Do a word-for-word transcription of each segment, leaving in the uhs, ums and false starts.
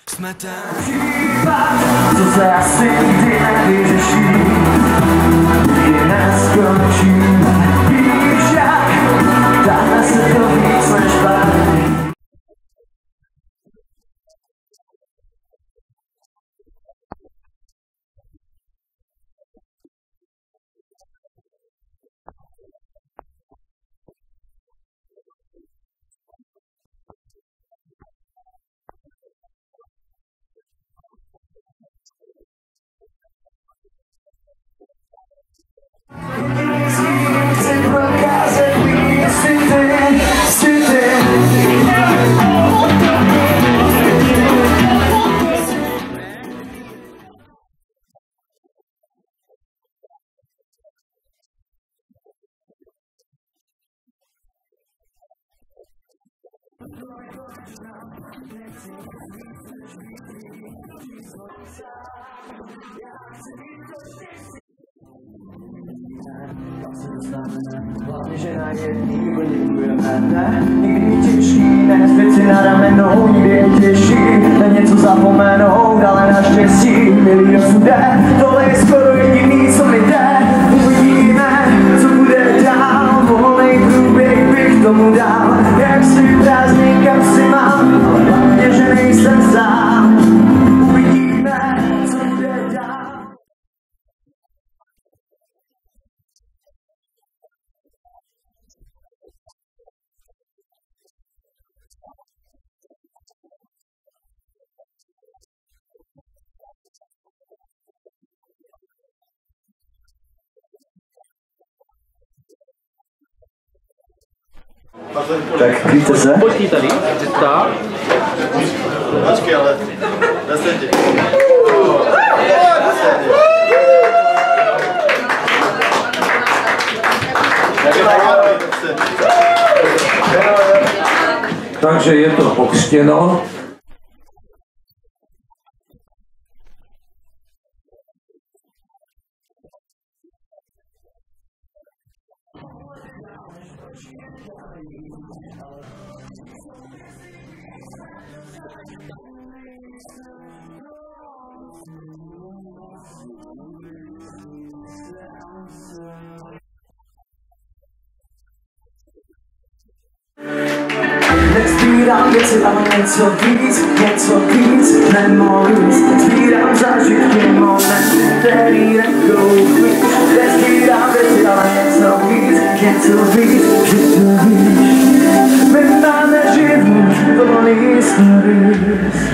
Jsme ten případ, co se asi nikdy nevyřeší, nikdy neskončíme. Víš jak, dáme se to víc než baví. Hlavně, že na jedný vlně budeme, ne? Nikdy mi těžší, ne věci na ramenou, nikdy je těžší, na něco zapomenout, ale naštěstí milý osude, tohle je skoro jediný, co mi jde. Uvidíme, co bude dál, volnej průběh bych tomu dal, jak si prázdný, kam si mám, ale hlavně, že nejsem sám. Uvidíme, co bude dál. Tak víte se? Počkej tady, tak. Počkej, ale desetě. Takže je to pokřtěno. Sbírám věci, ale něco víc, něco víc, nemohu víc. Sbírám zážitky, momenty, který nekoupíš. Nesbírám věci, ale něco víc, něco víc, že to víš. My máme život, plný stories.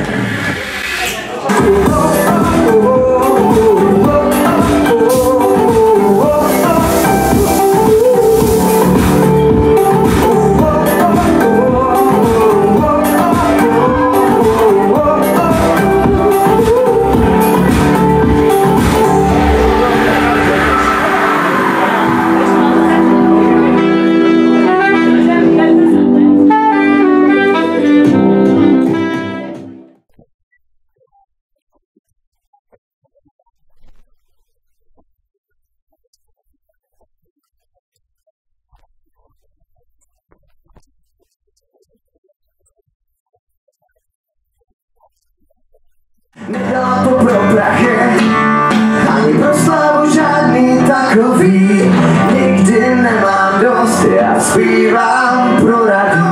Nedělám to pro prachy, ani pro slavu žádný takový. Nikdy nemám dost, já zpívám pro radu.